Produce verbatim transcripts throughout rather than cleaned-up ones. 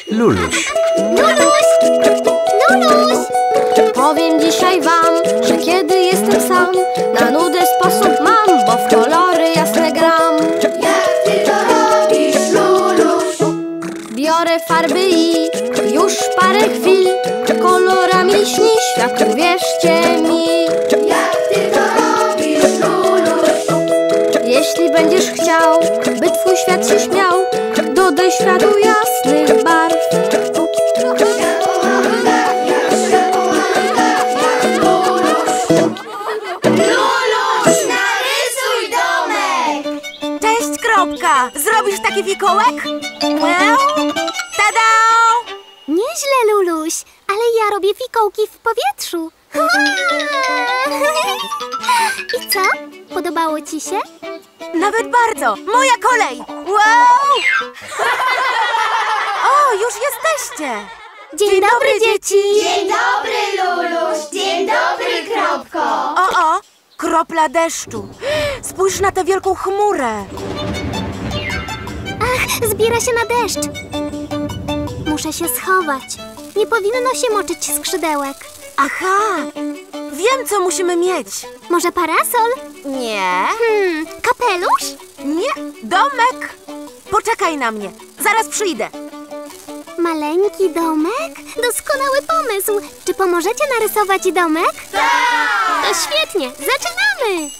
Luluś. Luluś! Luluś! Powiem dzisiaj wam, że kiedy jestem sam, na nudę sposób mam, bo w kolory jasne gram. Jak ty to robisz, Luluś? Biorę farby i już parę chwil kolorami śni świat, uwierzcie mi. Jak ty to robisz, Luluś? Jeśli będziesz chciał, by twój świat się śmiał, dodaj światu jasnych barw. Luluś, narysuj domek! Cześć, Kropka! Zrobisz taki fikołek? Well, tada! Nieźle, Luluś, ale ja robię fikołki w powietrzu. I co? Podobało ci się? Nawet bardzo! Moja kolej! Wow! O, już jesteście! Dzień, dobry, dzieci! Dzień dobry, Luluś! Dzień dobry, Kropko! O, o! Kropla deszczu! Spójrz na tę wielką chmurę! Ach, zbiera się na deszcz. Muszę się schować. Nie powinno się moczyć skrzydełek. Aha! Wiem, co musimy mieć! Może parasol? Nie, Hmm, kapelusz? nie, domek! Poczekaj na mnie, zaraz przyjdę. Maleńki domek? Doskonały pomysł. Czy pomożecie narysować domek? Tak! To świetnie, zaczynamy!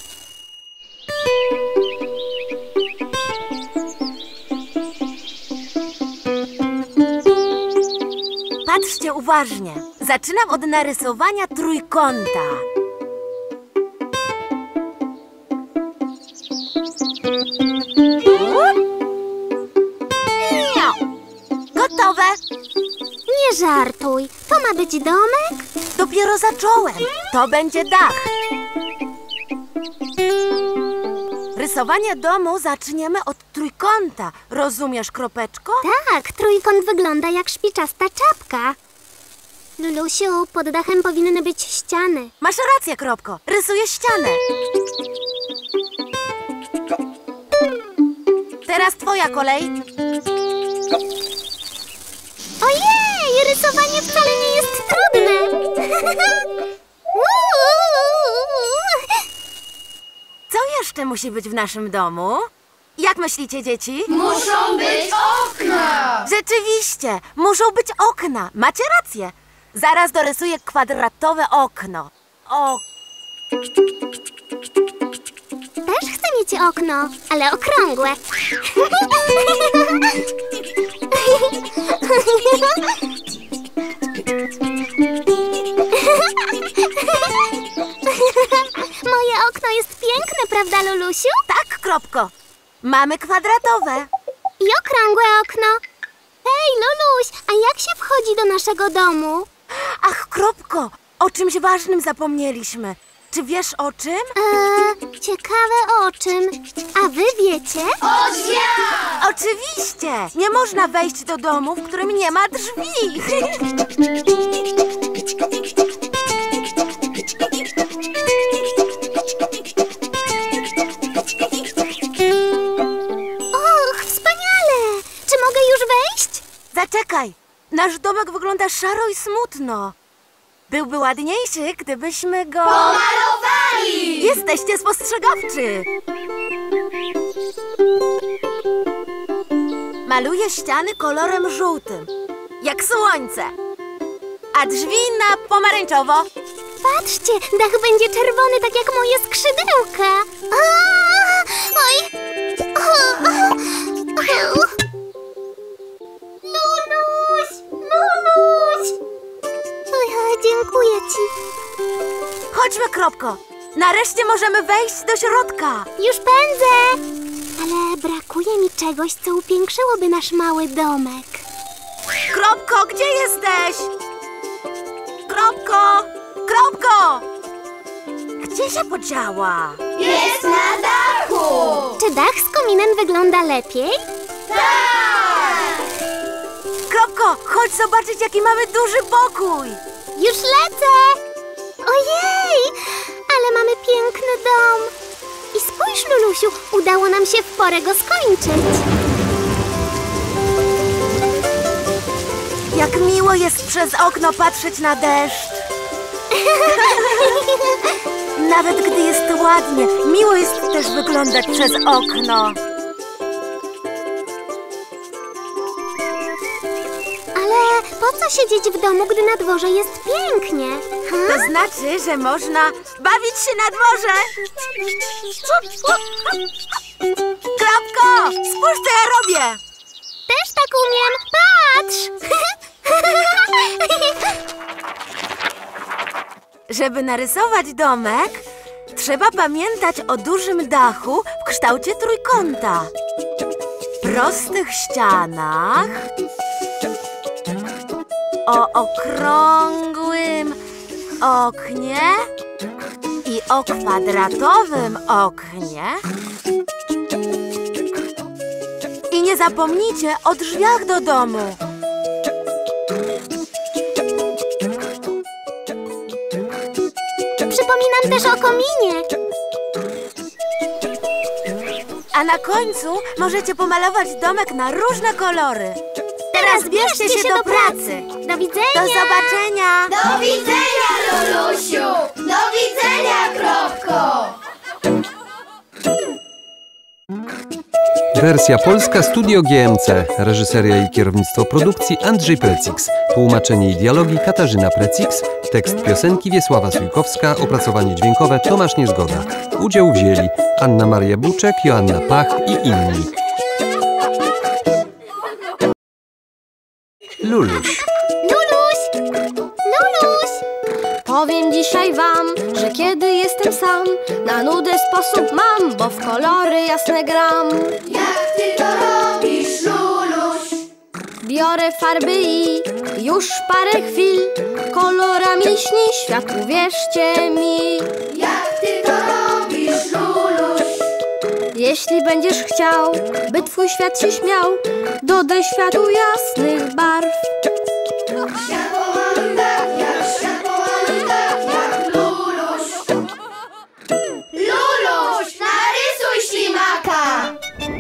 Patrzcie uważnie. Zaczynam od narysowania trójkąta. Gotowe. Nie żartuj. To ma być domek? Dopiero zacząłem. To będzie dach. Rysowanie domu zaczniemy od trójkąta. Rozumiesz, Kropeczko? Tak, trójkąt wygląda jak szpiczasta czapka. Lulusiu, pod dachem powinny być ściany. Masz rację, Kropko. Rysuję ścianę. Teraz twoja kolej. Ojej, rysowanie wcale nie jest trudne. Co jeszcze musi być w naszym domu? Jak myślicie, dzieci? Muszą być okna! Rzeczywiście, muszą być okna. Macie rację. Zaraz dorysuję kwadratowe okno. O, Też chcę mieć okno, ale okrągłe. Moje okno jest piękne, prawda, Lulusiu? tak, Kropko. Mamy kwadratowe. I okrągłe okno. Hej, Luluś, a jak się wchodzi do naszego domu? Ach, Kropko, o czymś ważnym zapomnieliśmy. Czy wiesz o czym? Eee, ciekawe o czym. A wy wiecie? O drzwiach! Oczywiście! Nie można wejść do domu, w którym nie ma drzwi. Och, wspaniale! Czy mogę już wejść? Zaczekaj, nasz domek wygląda szaro i smutno. Byłby ładniejszy, gdybyśmy go... Pomalowali! Jesteście spostrzegawczy. Maluję ściany kolorem żółtym, jak słońce. A drzwi na pomarańczowo. Patrzcie, dach będzie czerwony, tak jak moje skrzydełka. A, oj! O, o, o. Luluś! Luluś! Oj, dziękuję ci. Chodźmy, Kropko. Nareszcie możemy wejść do środka. Już pędzę! Ale brakuje mi czegoś, co upiększyłoby nasz mały domek. Kropko, gdzie jesteś? Kropko! Kropko! Gdzie się podziała? Jest na dachu! Czy dach z kominem wygląda lepiej? Tak! Kropko, chodź zobaczyć, jaki mamy duży pokój. Już lecę! Ojej! Ale mamy piękny dom. I spójrz, Lulusiu, udało nam się w porę go skończyć. Miło jest przez okno patrzeć na deszcz. Nawet gdy jest ładnie, miło jest też wyglądać przez okno. Ale po co siedzieć w domu, gdy na dworze jest pięknie? To Ha? znaczy, że można bawić się na dworze. Kropko, spójrz, co ja robię. Też tak umiem. Patrz! Żeby narysować domek, trzeba pamiętać o dużym dachu w kształcie trójkąta, prostych ścianach, o okrągłym oknie i o kwadratowym oknie. I nie zapomnijcie o drzwiach do domu. Przypominam też o kominie. A na końcu możecie pomalować domek na różne kolory. Teraz bierzcie się do pracy. Do widzenia. Do zobaczenia. Do widzenia, Lulusiu! Do widzenia, Kropko! Wersja polska Studio G M C. Reżyseria i kierownictwo produkcji Andrzej Precix. Tłumaczenie i dialogi Katarzyna Precix. Tekst piosenki Wiesława Sujkowska. Opracowanie dźwiękowe Tomasz Niezgoda. Udział wzięli Anna Maria Buczek, Joanna Pach i inni. Luluś. Luluś! Luluś! Powiem dzisiaj wam, że kiedy jestem sam, na nudę sposób mam, bo w kolory jasne gram. Jak ty to robisz, Luluś? Biorę farby i już parę chwil kolorami śni świat, uwierzcie mi. Jak ty to robisz, Luluś? Jeśli będziesz chciał, by twój świat się śmiał, dodaj światu jasnych barw. Światłowany tak jak, światłowany tak jak Luluś. Luluś, narysuj ślimaka!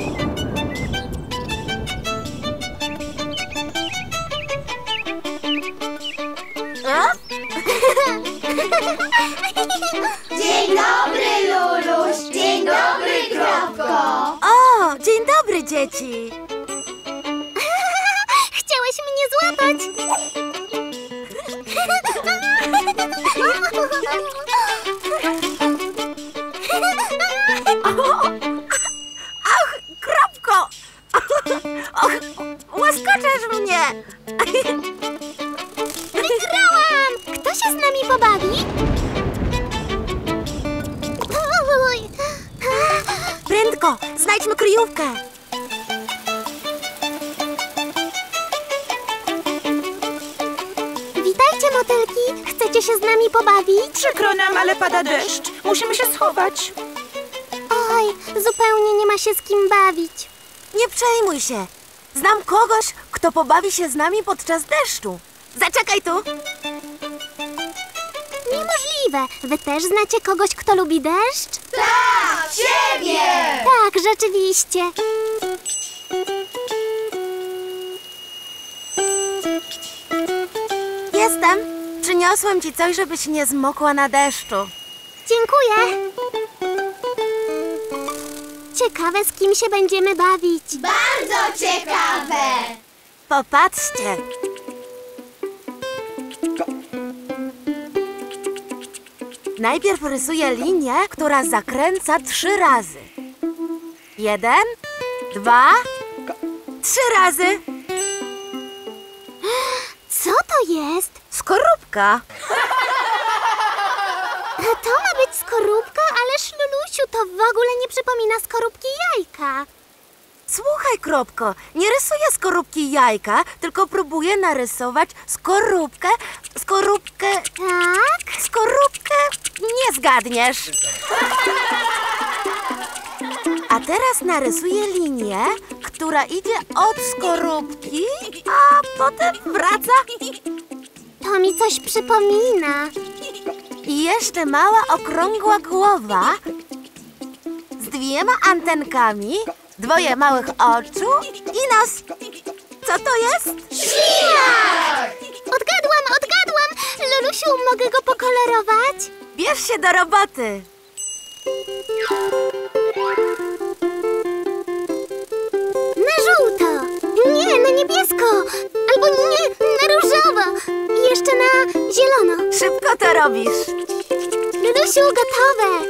A? Dzień dobry, Luluś! Dzień dobry, Kropko! O, dzień dobry, dzieci. Chciałeś mnie złapać. Ach, Kropko! Och, łaskaczesz mnie. Wygrałam! Kto się z nami pobawi? Oj. Prędko, znajdźmy kryjówkę. Witajcie, motylki. Chcecie się z nami pobawić? Przykro nam, ale pada deszcz. Musimy się schować. Oj, zupełnie nie ma się z kim bawić. Nie przejmuj się. Znam kogoś, kto pobawi się z nami podczas deszczu. Zaczekaj tu. Niemożliwe. Wy też znacie kogoś, kto lubi deszcz? Tak, ciebie! Tak, rzeczywiście. Jestem. Przyniosłem ci coś, żebyś nie zmokła na deszczu. Dziękuję. Ciekawe, z kim się będziemy bawić. Bardzo ciekawe! Popatrzcie. Najpierw rysuję linię, która zakręca trzy razy. Jeden, dwa, trzy razy. Co to jest? Skorupka. To ma być skorupka, ależ Lulusiu, to w ogóle nie przypomina skorupki jajka. Słuchaj, Kropko, nie rysuję skorupki jajka, tylko próbuję narysować skorupkę, skorupkę, Tak? skorupkę, nie zgadniesz. A teraz narysuję linię, która idzie od skorupki, a potem wraca. To mi coś przypomina. I jeszcze mała, okrągła głowa z dwiema antenkami, dwoje małych oczu i nos. Co to jest? Ślimak! mogę go pokolorować? Bierz się do roboty. Na żółto. Nie, na niebiesko. Albo nie, na różowo. I jeszcze na zielono. Szybko to robisz. Lulusiu, gotowe.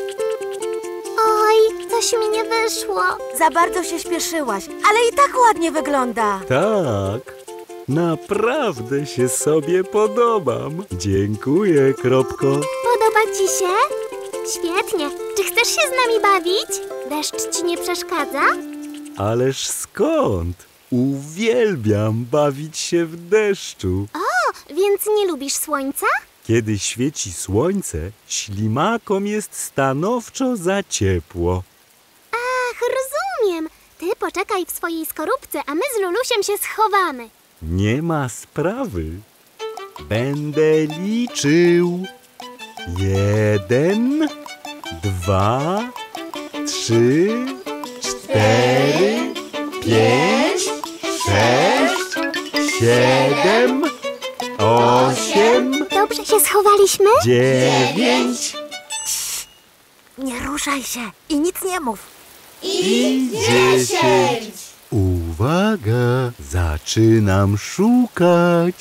Oj, coś mi nie wyszło. Za bardzo się śpieszyłaś, ale i tak ładnie wygląda. Tak, naprawdę się sobie podobam. Dziękuję, Kropko. Podoba ci się? Świetnie. Czy chcesz się z nami bawić? Deszcz ci nie przeszkadza? Ależ skąd? Uwielbiam bawić się w deszczu. O, więc nie lubisz słońca? Kiedy świeci słońce, ślimakom jest stanowczo za ciepło. Ach, rozumiem. Ty poczekaj w swojej skorupce, a my z Lulusiem się schowamy. Nie ma sprawy. Będę liczył. Jeden, dwa, trzy, cztery, pięć, sześć, siedem, osiem, Dobrze się schowaliśmy? dziewięć Nie ruszaj się i nic nie mów. i dziesięć. Uwaga, zaczynam szukać.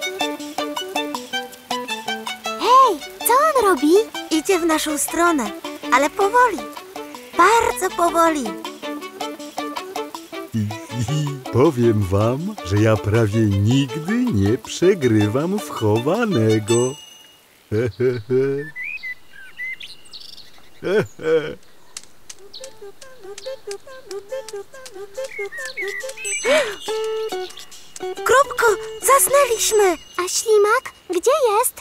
Hej, co on robi? Idzie w naszą stronę, ale powoli. Bardzo powoli. I, i powiem wam, że ja prawie nigdy nie przegrywam w chowanego. He, he, he. He, he. Kropko, zasnęliśmy. A ślimak? Gdzie jest?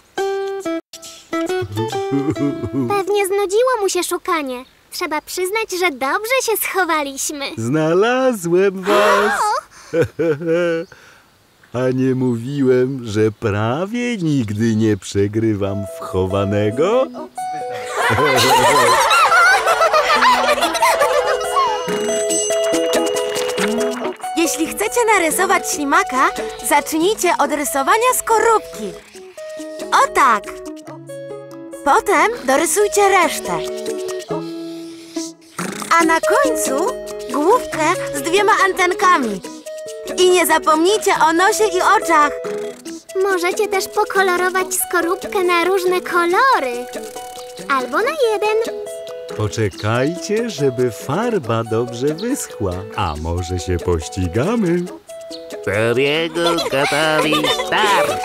Pewnie znudziło mu się szukanie. Trzeba przyznać, że dobrze się schowaliśmy. Znalazłem was. He, he, he. A nie mówiłem, że prawie nigdy nie przegrywam w chowanego? Jeśli chcecie narysować ślimaka, zacznijcie od rysowania skorupki. O tak. Potem dorysujcie resztę. A na końcu główkę z dwiema antenkami. I nie zapomnijcie o nosie i oczach. Możecie też pokolorować skorupkę na różne kolory. Albo na jeden. Poczekajcie, żeby farba dobrze wyschła. A może się pościgamy? Serio, gotowi, start!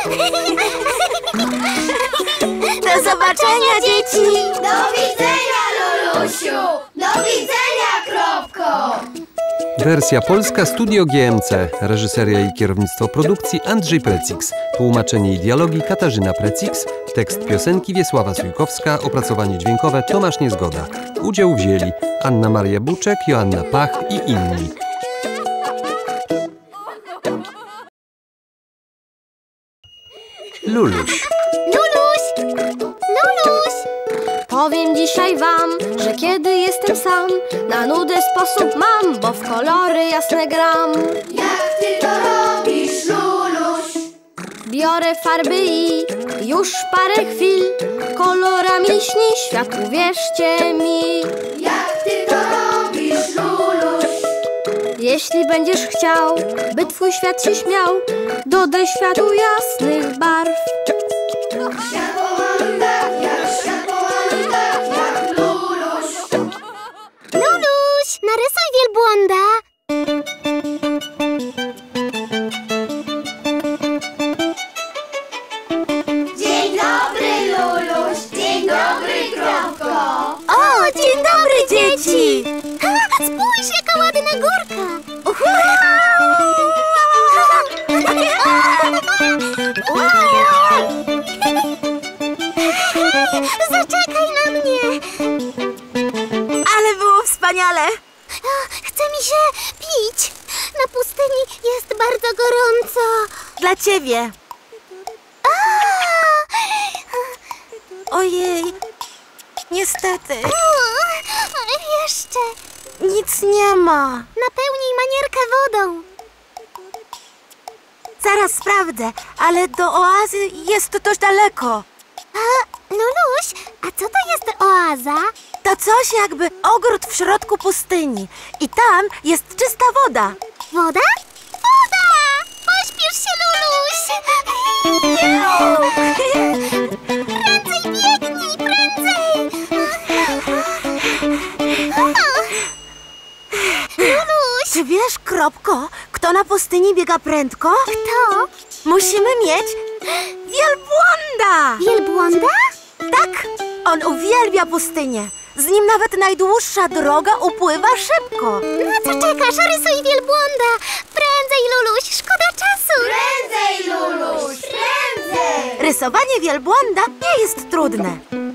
Do zobaczenia, dzieci! Do widzenia, Lulusiu! Do widzenia, Kropko! Wersja polska Studio G M C. Reżyseria i kierownictwo produkcji Andrzej Precix. Tłumaczenie i dialogi Katarzyna Precix. Tekst piosenki Wiesława Sujkowska. Opracowanie dźwiękowe Tomasz Niezgoda. Udział wzięli Anna Maria Buczek, Joanna Pach i inni. Luluś. Luluś! Luluś! Powiem dzisiaj wam, że kiedy jestem sam, na nudę sposób mam, bo w kolory jasne gram. Jak ty to robisz, Luluś? Biorę farby i już parę chwil kolorami śni świat, uwierzcie mi. Jak ty to robisz, Luluś? Jeśli będziesz chciał, by twój świat się śmiał, dodaj światu jasnych barw. Świat pomaluj tak, jak świat pomaluj tak, jak Luluś. Luluś, narysuj wielbłąda. Dzień dobry, Luluś! Dzień dobry, Kropko! O, dzień dobry, dzieci! Ha, spójrz, jaka ładna górka. Zaczekaj na mnie. Ale było wspaniale! Chce mi się pić. Na pustyni jest bardzo gorąco. Dla ciebie! Ojej, niestety, Jeszcze. nic nie ma. Napełnij manierkę wodą. Zaraz sprawdzę, ale do oazy jest to dość daleko. Luluś, a co to jest oaza? To coś jakby ogród w środku pustyni. I tam jest czysta woda. Woda? Woda! Pośpiesz się, Luluś! Prędzej biegnij, prędzej! Luluś! Czy wiesz, Kropko, kto na pustyni biega prędko? Kto? Musimy mieć wielbłąda! Wielbłąda? Tak, on uwielbia pustynię. Z nim nawet najdłuższa droga upływa szybko. Na co czekasz? Rysuj wielbłąda! Prędzej, Luluś, szkoda czasu! Prędzej, Luluś, prędzej! Rysowanie wielbłąda nie jest trudne.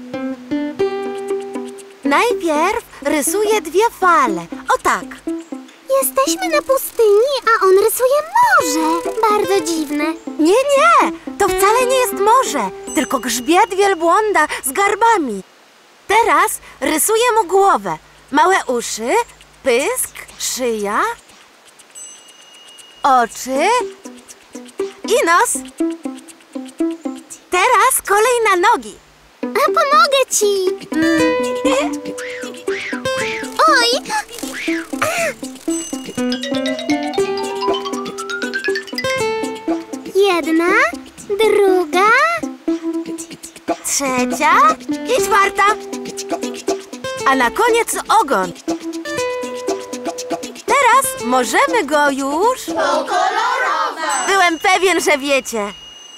Najpierw rysuję dwie fale. O tak. Jesteśmy na pustyni, a on rysuje morze. Bardzo dziwne. Nie, nie, to wcale nie jest morze, tylko grzbiet wielbłąda z garbami. Teraz rysuję mu głowę. Małe uszy, pysk, szyja, oczy i nos. Teraz kolej na nogi. A pomogę ci. Oj! Jedna, druga, Trzecia i czwarta. A na koniec ogon. Teraz możemy go już Pokolorować! Byłem pewien, że wiecie.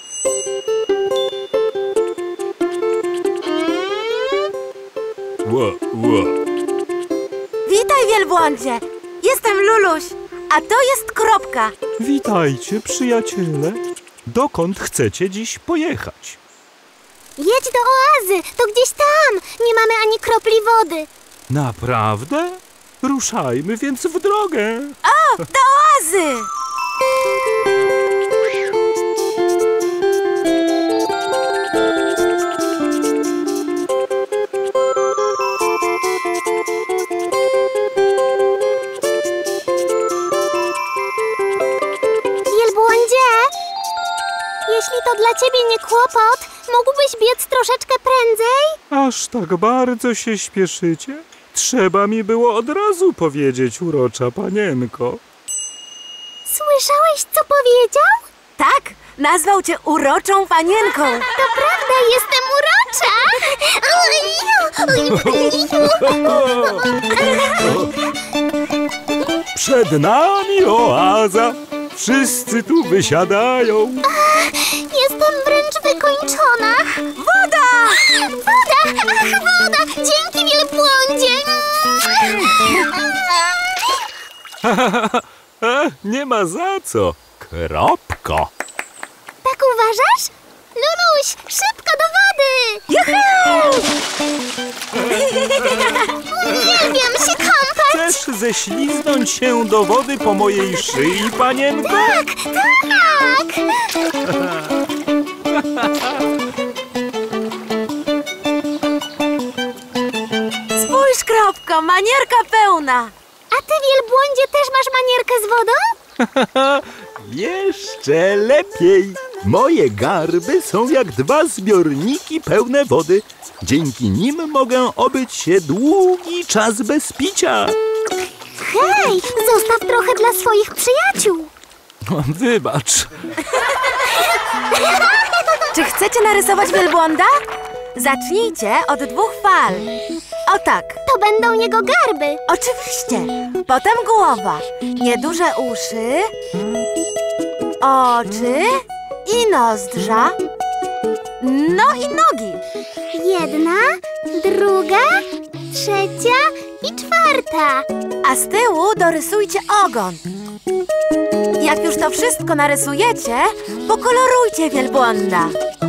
Ło, ło. Witaj, wielbłądzie. Jestem Luluś, a to jest Kropka. Witajcie, przyjaciele. Dokąd chcecie dziś pojechać? jedź do oazy, to gdzieś tam. Nie mamy ani kropli wody. Naprawdę? Ruszajmy więc w drogę. O, do oazy! Wielbłądzie, jeśli to dla ciebie nie kłopot, mógłbyś biec troszeczkę prędzej? Aż tak bardzo się śpieszycie? Trzeba mi było od razu powiedzieć, urocza panienko. Słyszałeś, co powiedział? Tak, nazwał cię uroczą panienką. To prawda, jestem urocza! Przed nami oaza. Wszyscy tu wysiadają. Jestem wręcz wykończona. Woda! Woda! Ach, woda! Dzięki, wielbłądzie! E, nie ma za co. Kropko. Tak uważasz? Luluś, szybko do wody! Uwielbiam się kąpać! Chcesz ześliznąć się do wody po mojej szyi, panienko? Tak, tak! Spójrz, Kropko, manierka pełna. A ty, wielbłądzie, też masz manierkę z wodą? Jeszcze lepiej. Moje garby są jak dwa zbiorniki pełne wody. Dzięki nim mogę obyć się długi czas bez picia. Hej, zostaw trochę dla swoich przyjaciół. Wybacz. Czy chcecie narysować wielbłąda? Zacznijcie od dwóch fal. O tak, To będą jego garby. oczywiście. Potem głowa, nieduże uszy, oczy i nozdrza. No i nogi. Jedna, druga, trzecia i czwarta. A z tyłu dorysujcie ogon. Jak już to wszystko narysujecie, pokolorujcie wielbłąda.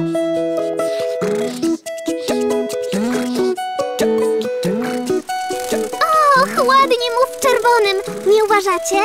Och, ładnie mu w czerwonym. Nie uważacie?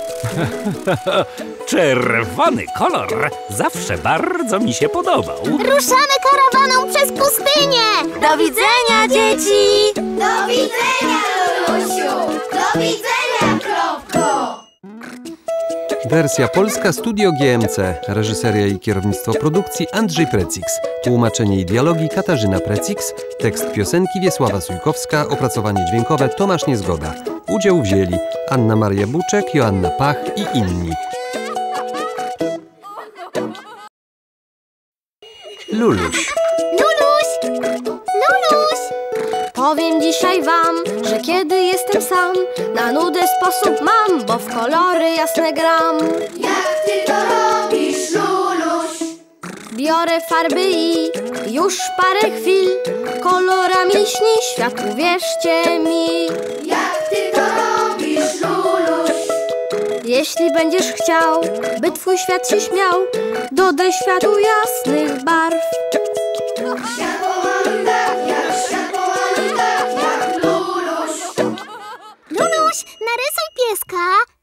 Czerwony kolor zawsze bardzo mi się podobał. Ruszamy karawaną przez pustynię. Do widzenia, dzieci! Do widzenia, Lulusiu! Do widzenia, Kropko! Wersja polska Studio G M C. Reżyseria i kierownictwo produkcji Andrzej Precix. Tłumaczenie i dialogi Katarzyna Precix. Tekst piosenki Wiesława Sujkowska. Opracowanie dźwiękowe Tomasz Niezgoda. Udział wzięli Anna Maria Buczek, Joanna Pach i inni. Luluś. Luluś! Luluś! Powiem dzisiaj wam, że kiedy jestem sam, na nudę sposób mam, bo w kolory jasne gram. Jak ty to robisz, Luluś? Biorę farby i już parę chwil kolorami śni świat, uwierzcie mi. Jak ty to robisz, Luluś? Jeśli będziesz chciał, by twój świat się śmiał, dodaj światu jasnych barw. Światłowanda, jak światłowanda, jak Luluś. Luluś, narysuj pieska.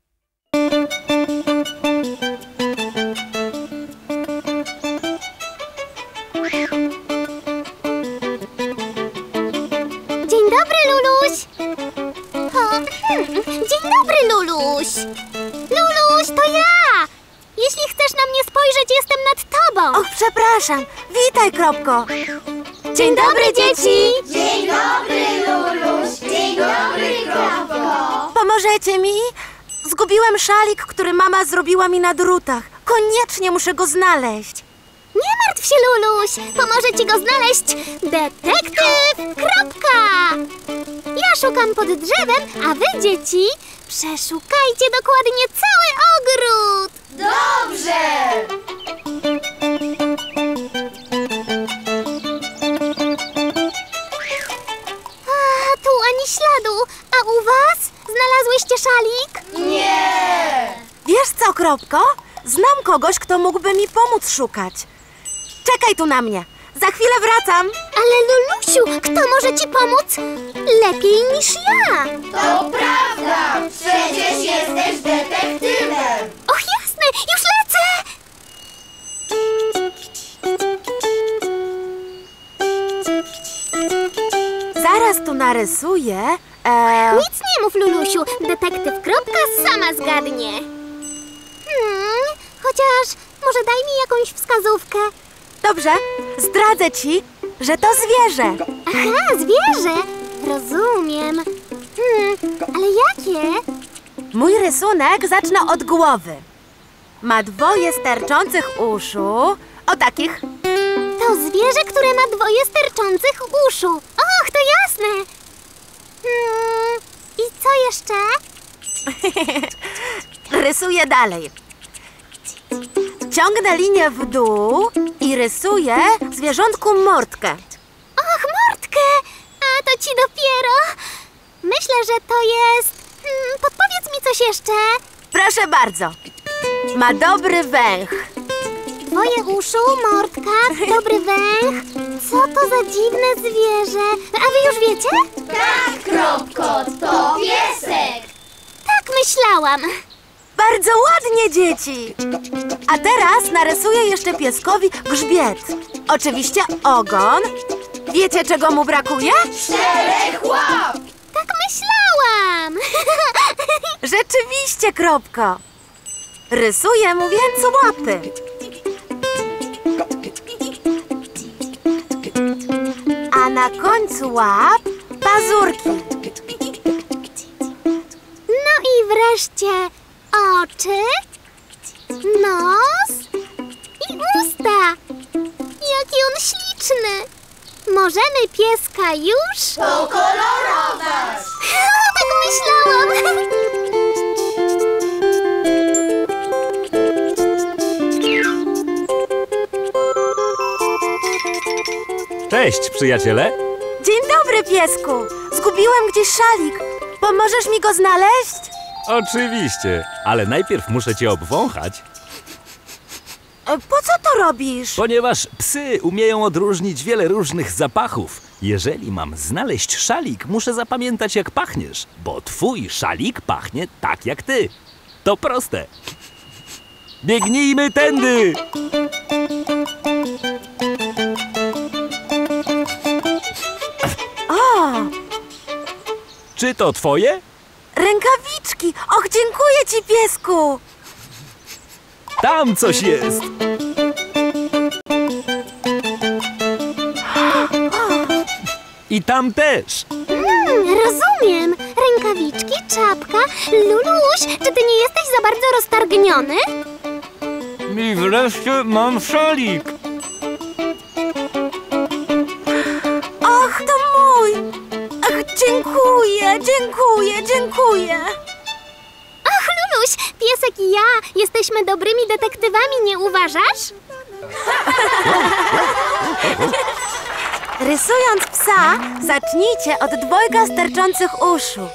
Dzień dobry, Luluś. O, hmm. Dzień dobry, Luluś. Luluś, to ja. Jeśli chcesz na mnie spojrzeć, jestem nad tobą. Och, przepraszam. Witaj, Kropko. Dzień dobry, dzieci. Dzień dobry, Luluś. Dzień dobry, Kropko. Pomożecie mi? Zgubiłem szalik, który mama zrobiła mi na drutach. Koniecznie muszę go znaleźć. Nie martw się, Luluś. Pomoże ci go znaleźć detektyw Kropka. Ja szukam pod drzewem, a wy, dzieci, przeszukajcie dokładnie cały ogród. Dobrze. A, tu ani śladu. A u was? Znalazłyście szalik? Nie. Wiesz co, Kropko? Znam kogoś, kto mógłby mi pomóc szukać. Czekaj tu na mnie. Za chwilę wracam. Ale Lulusiu, kto może ci pomóc lepiej niż ja? To prawda. Przecież jesteś detektywem. Och, jasne, już lecę! Zaraz tu narysuję. Eee, Nic nie mów, Lulusiu. Detektyw Kropka sama zgadnie. Hmm, chociaż może daj mi jakąś wskazówkę. dobrze, zdradzę ci, że to zwierzę. Aha, zwierzę. Rozumiem. Hmm, ale jakie? Mój rysunek zacznę od głowy. Ma dwoje sterczących uszu. O takich. To zwierzę, które ma dwoje sterczących uszu. Och, to jasne. Hmm, i co jeszcze? Rysuję dalej. Ciągnę linię w dół i rysuję zwierzątku mordkę. Och, mordkę! A to ci dopiero. Myślę, że to jest... Hmm, podpowiedz mi coś jeszcze. Proszę bardzo. Ma dobry węch. Dwoje uszu, mordka, dobry węch. Co to za dziwne zwierzę? A wy już wiecie? Tak, Kropko, to piesek. Tak myślałam. Bardzo ładnie, dzieci. A teraz narysuję jeszcze pieskowi grzbiet. Oczywiście ogon. Wiecie, czego mu brakuje? Czterech łap. Tak myślałam. Rzeczywiście, Kropko. Rysuję mu więc łapy. A na końcu łap pazurki. No i wreszcie oczy, nos i usta. Jaki on śliczny. Możemy pieska już? Pokolorować. Tak myślałam. Cześć, przyjaciele. Dzień dobry, piesku. Zgubiłem gdzieś szalik. Pomożesz mi go znaleźć? Oczywiście, ale najpierw muszę cię obwąchać, E, Po co to robisz? ponieważ psy umieją odróżnić wiele różnych zapachów. Jeżeli mam znaleźć szalik, muszę zapamiętać, jak pachniesz, bo twój szalik pachnie tak jak ty. To proste. Biegnijmy tędy! O, Czy to twoje? rękawiczki. Och, dziękuję ci, piesku. Tam coś jest! I tam też! Mm, rozumiem. Rękawiczki, czapka. Luluś, czy ty nie jesteś za bardzo roztargniony? I wreszcie mam szalik! Och, to mój! Ach, dziękuję, dziękuję, dziękuję! Ach, Luluś, piesek i ja jesteśmy dobrymi detektywami, nie uważasz? Rysując psa, zacznijcie od dwojga sterczących uszu.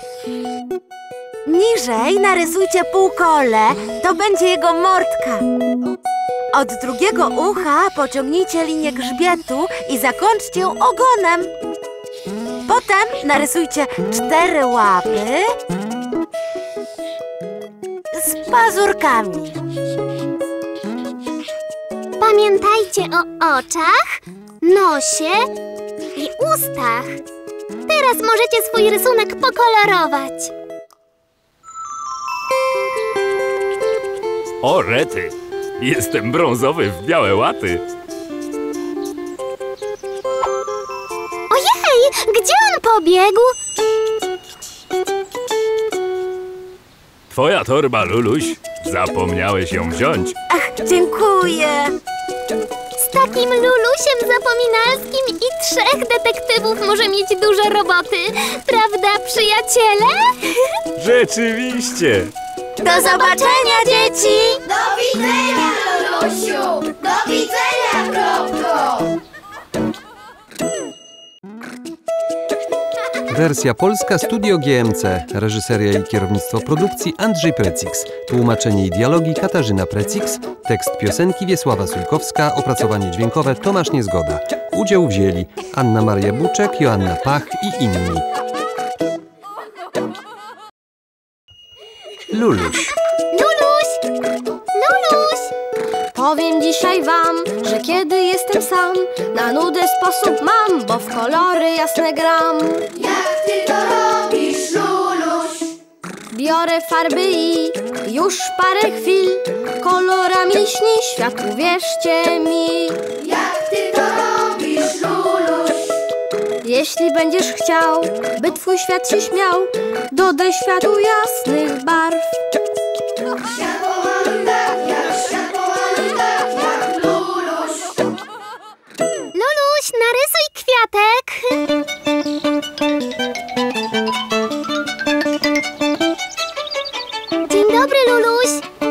Niżej narysujcie półkole, to będzie jego mordka. Od drugiego ucha pociągnijcie linię grzbietu i zakończcie ją ogonem. Potem narysujcie cztery łapy z pazurkami. Pamiętajcie o oczach, nosie i ustach. Teraz możecie swój rysunek pokolorować. O rety! Jestem brązowy w białe łaty. Ojej, gdzie on pobiegł? Twoja torba, Luluś. Zapomniałeś ją wziąć. Ach, dziękuję. Z takim Lulusiem zapominalskim i trzech detektywów może mieć dużo roboty. Prawda, przyjaciele? Rzeczywiście! Do zobaczenia, dzieci! Do widzenia, Lulusiu! Do widzenia, Kropko! Wersja polska Studio G M C. Reżyseria i kierownictwo produkcji Andrzej Precix. Tłumaczenie i dialogi Katarzyna Precix. Tekst piosenki Wiesława Sujkowska. Opracowanie dźwiękowe Tomasz Niezgoda. Udział wzięli Anna Maria Buczek, Joanna Pach i inni. Luluś. Luluś! Luluś! Powiem dzisiaj wam, że kiedy jestem sam, na nudę sposób mam, bo w kolory jasne gram. Jak ty to robisz, Luluś? Biorę farby i już parę chwil kolorami śni świat, uwierzcie mi. Jak ty to robisz, Luluś? Jeśli będziesz chciał, by twój świat się śmiał, dodaj światu jasnych barw. Światło mamy tak, jak światło mamy tak, jak Luluś. Luluś, narysuj kwiatek. Dzień dobry, Luluś.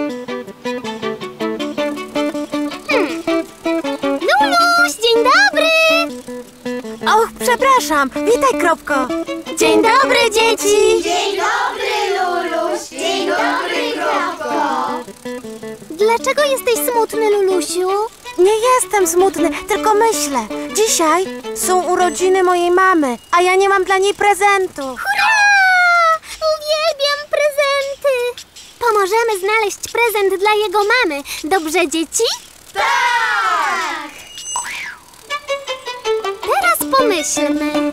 Hmm. Luluś, dzień dobry. Och, przepraszam. Witaj, Kropko. Dzień dobry, dzieci. Dzień dobry, Luluś. Dzień dobry, Kropko. Dlaczego jesteś smutny, Lulusiu? Nie jestem smutny, tylko myślę. Dzisiaj są urodziny mojej mamy, a ja nie mam dla niej prezentu. Hurra! Uwielbiam prezenty. Pomożemy znaleźć prezent dla jego mamy. Dobrze, dzieci? Tak! Teraz pomyślmy.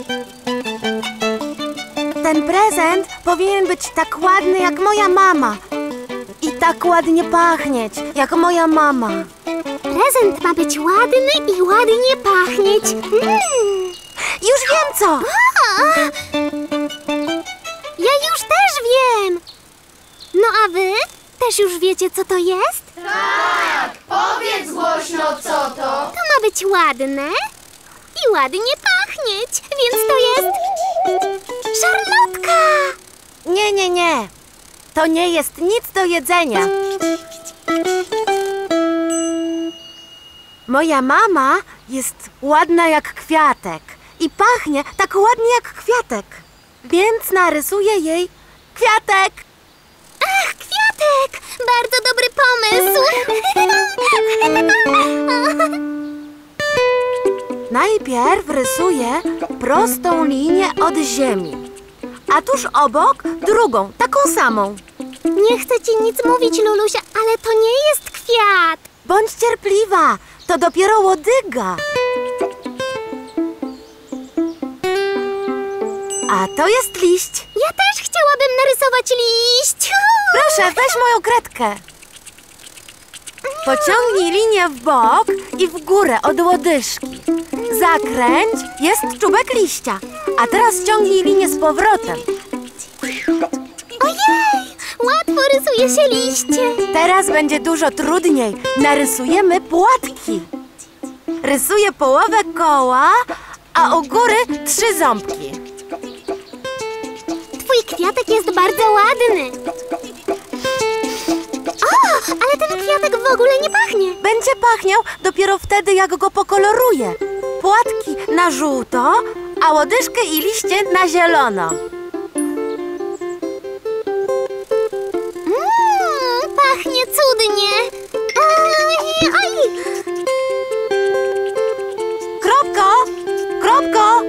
Ten prezent powinien być tak ładny jak moja mama. I tak ładnie pachnieć jak moja mama. Prezent ma być ładny i ładnie pachnieć. Mm. Już wiem co! A! Ja już też wiem. No a wy? Też już wiecie, co to jest? Tak! Powiedz głośno, co to? To ma być ładne i ładnie pachnieć, więc to jest szarlotka. Nie, nie, nie. To nie jest nic do jedzenia. Moja mama jest ładna jak kwiatek i pachnie tak ładnie jak kwiatek. Więc narysuję jej kwiatek. Ach, kwiatek! Bardzo dobry pomysł. Najpierw rysuję prostą linię od ziemi, a tuż obok drugą, taką samą. Nie chcę ci nic mówić, Lulusia, ale to nie jest kwiat. Bądź cierpliwa, to dopiero łodyga. A to jest liść. Ja też chciałabym narysować liść. Proszę, weź moją kredkę. Pociągnij linię w bok i w górę od łodyżki. Zakręć, jest czubek liścia. A teraz ciągnij linię z powrotem. Ojej! Łatwo rysuje się liście. Teraz będzie dużo trudniej. Narysujemy płatki. Rysuję połowę koła, a u góry trzy ząbki. Twój kwiatek jest bardzo ładny. O, ale ten kwiatek w ogóle nie pachnie. Będzie pachniał dopiero wtedy, jak go pokoloruję. Płatki na żółto, a łodyżkę i liście na zielono. Mmm, pachnie cudnie. Oj, oj. Kropko! Kropko!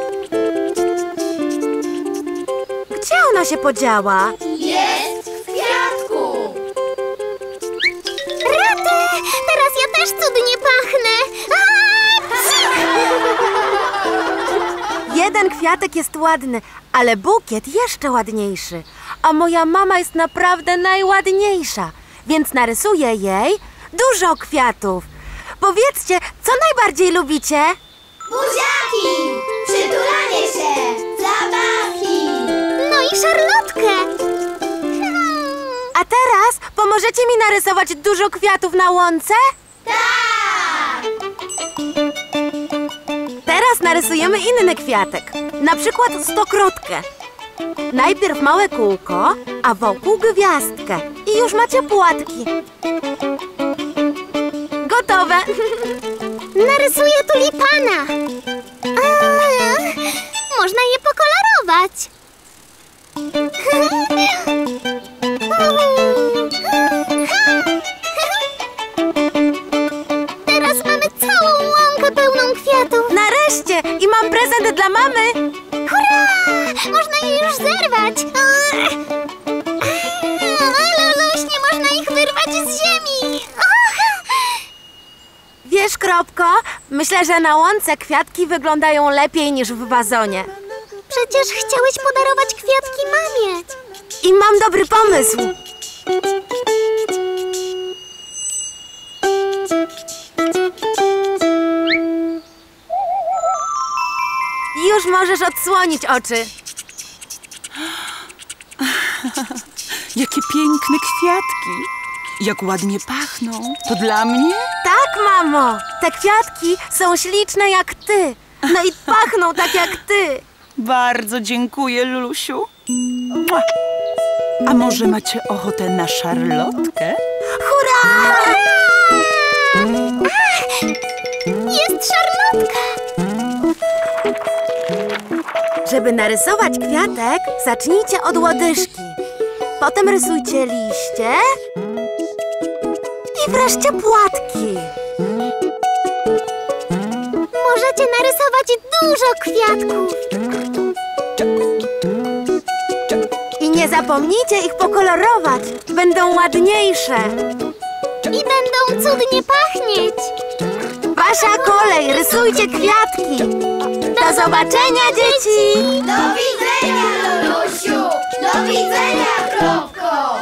Gdzie ona się podziała? Jest w kwiatku. Rety! Teraz ja też cudnie pachnę. Jeden kwiatek jest ładny, ale bukiet jeszcze ładniejszy. A moja mama jest naprawdę najładniejsza, więc narysuję jej dużo kwiatów. Powiedzcie, co najbardziej lubicie? Buziaki, przytulanie się, zabawki. No i szarlotkę. A teraz pomożecie mi narysować dużo kwiatów na łące? Tak! Teraz narysujemy inny kwiatek, na przykład stokrotkę. Najpierw małe kółko, a wokół gwiazdkę. I już macie płatki. Gotowe! Narysuję tulipana. A, można je pokolorować. Teraz mamy całą łąkę pełną kwiatów. Nareszcie! I mam prezent dla mamy! Hurra! Można je już zerwać. Luluś, nie można ich wyrwać z ziemi. Wiesz, Kropko, myślę, że na łące kwiatki wyglądają lepiej niż w wazonie. Przecież chciałeś podarować kwiatki mamie. I mam dobry pomysł. Już możesz odsłonić oczy. Jakie piękne kwiatki. Jak ładnie pachną. To dla mnie? Tak, mamo. Te kwiatki są śliczne jak ty. No i pachną tak jak ty. Bardzo dziękuję, Lulusiu. Mua. A może macie ochotę na szarlotkę? Hurra! Jest szarlotka. Żeby narysować kwiatek, zacznijcie od łodyżki. Potem rysujcie liście i wreszcie płatki. Możecie narysować dużo kwiatków. I nie zapomnijcie ich pokolorować. Będą ładniejsze. I będą cudnie pachnieć. Wasza kolej, rysujcie kwiatki. Do zobaczenia, dzieci! Do widzenia, Lulusiu. Do widzenia, Kropko.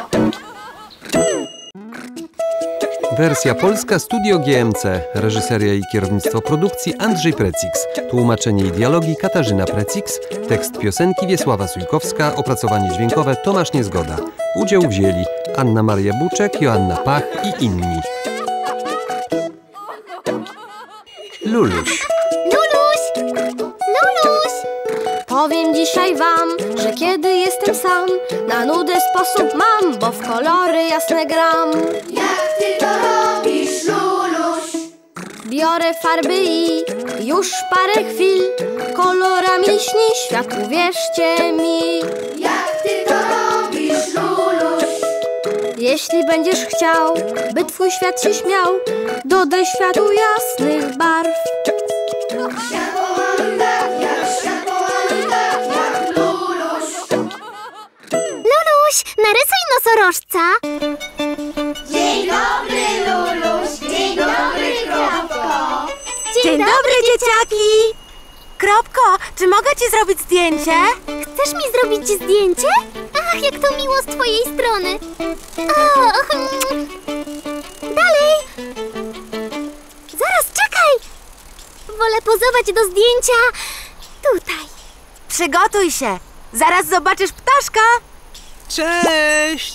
Wersja polska Studio G M C. Reżyseria i kierownictwo produkcji Andrzej Precix. Tłumaczenie i dialogi Katarzyna Precix. Tekst piosenki Wiesława Sujkowska. Opracowanie dźwiękowe Tomasz Niezgoda. Udział wzięli Anna Maria Buczek, Joanna Pach i inni. Luluś. Luluś! Luluś! Powiem dzisiaj wam, że kiedy jestem sam, na nudę sposób mam, bo w kolory jasne gram. Jak ty to robisz, Luluś? Biorę farby i już parę chwil kolorami śni świat, uwierzcie mi. Jak ty to robisz, Luluś? Jeśli będziesz chciał, by twój świat się śmiał, dodaj światu jasnych barw. Światło mam tak, jak światło mam tak, jak Luluś. Luluś, narysuj nosorożca. Dzień dobry, Luluś. Dzień dobry, Kropko. Dzień dobry, dzieciaki! Kropko, czy mogę ci zrobić zdjęcie? Chcesz mi zrobić zdjęcie? Ach, jak to miło z twojej strony. Och, mm. Dalej. Okej. Zaraz, czekaj! Wolę pozować do zdjęcia tutaj. Przygotuj się. Zaraz zobaczysz ptaszka. Cześć!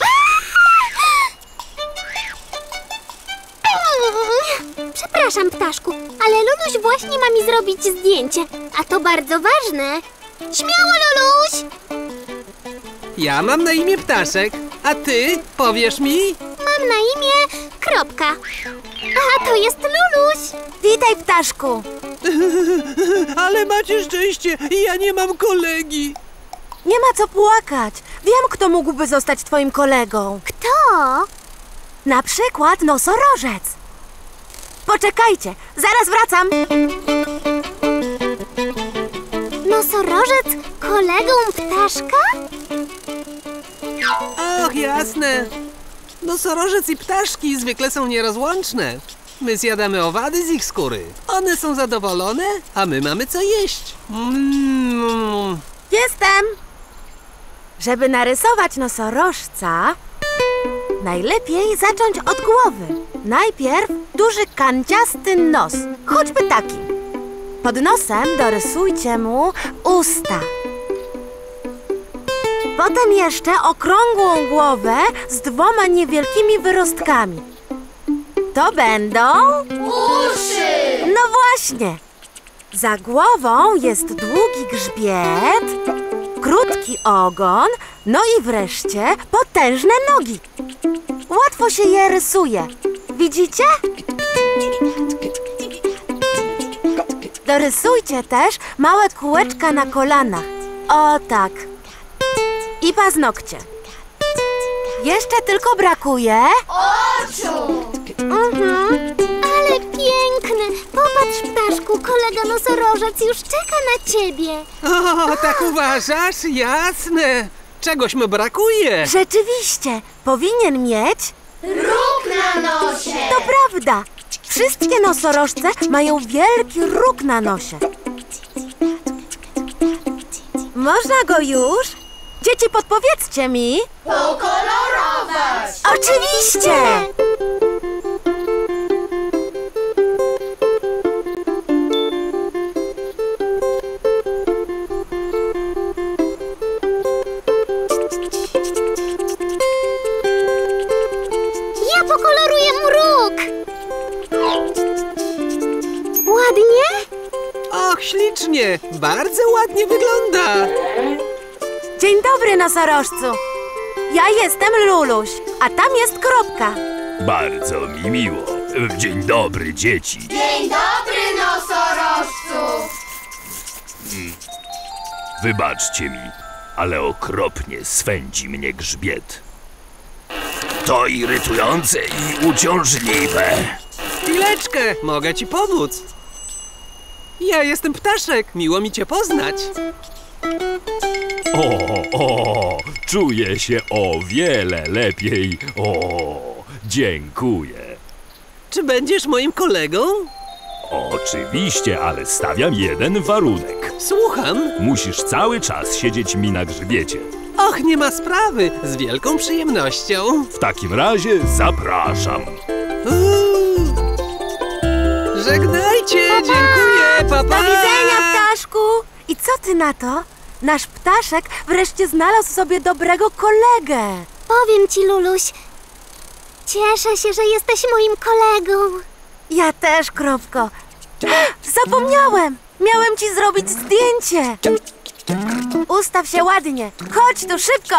Przepraszam, ptaszku, ale Luluś właśnie ma mi zrobić zdjęcie, a to bardzo ważne. Śmiało, Luluś! Ja mam na imię Ptaszek, a ty powiesz mi? Mam na imię Kropka. A to jest Luluś. Witaj, ptaszku. Ale macie szczęście, ja nie mam kolegi. Nie ma co płakać. Wiem, kto mógłby zostać twoim kolegą. Kto? Na przykład nosorożec. Poczekajcie, zaraz wracam. Nosorożec kolegą ptaszka? Och, jasne. Nosorożec i ptaszki zwykle są nierozłączne. My zjadamy owady z ich skóry. One są zadowolone, a my mamy co jeść. Mm. Jestem. Żeby narysować nosorożca, najlepiej zacząć od głowy. Najpierw duży kanciasty nos, choćby taki. Pod nosem dorysujcie mu usta. Potem jeszcze okrągłą głowę z dwoma niewielkimi wyrostkami. To będą... Uszy! No właśnie. Za głową jest długi grzbiet, krótki ogon, no i wreszcie potężne nogi. Łatwo się je rysuje. Widzicie? Dorysujcie też małe kółeczka na kolanach. O tak. I paznokcie. Jeszcze tylko brakuje... Oczu! Mhm. Ale piękny! Popatrz, ptaszku, kolega nosorożec już czeka na ciebie. O, tak uważasz? Jasne. Czegoś mu brakuje. Rzeczywiście, powinien mieć... Róg na nosie! To prawda. Wszystkie nosorożce mają wielki róg na nosie. Można go już? Dzieci, podpowiedzcie mi. Pokolorować! Oczywiście! Ja pokoloruję mu róg. Ładnie? Och, ślicznie. Bardzo ładnie wygląda. Dzień dobry, nosorożcu. Ja jestem Luluś, a tam jest Kropka. Bardzo mi miło. Dzień dobry, dzieci. Dzień dobry, nosorożcu! Wybaczcie mi, ale okropnie swędzi mnie grzbiet. To irytujące i uciążliwe. Chwileczkę, mogę ci pomóc. Ja jestem Ptaszek, miło mi cię poznać. O, o, czuję się o wiele lepiej. O, dziękuję. Czy będziesz moim kolegą? Oczywiście, ale stawiam jeden warunek. Słucham. Musisz cały czas siedzieć mi na grzbiecie. Och, nie ma sprawy, z wielką przyjemnością. W takim razie zapraszam. Uuu. Żegnajcie, dziękuję, pa, pa. Do widzenia, ptaszku. I co ty na to? Nasz ptaszek wreszcie znalazł sobie dobrego kolegę. Powiem ci, Luluś, cieszę się, że jesteś moim kolegą. Ja też, Kropko. Zapomniałem! Miałem ci zrobić zdjęcie. Ustaw się ładnie. Chodź tu szybko.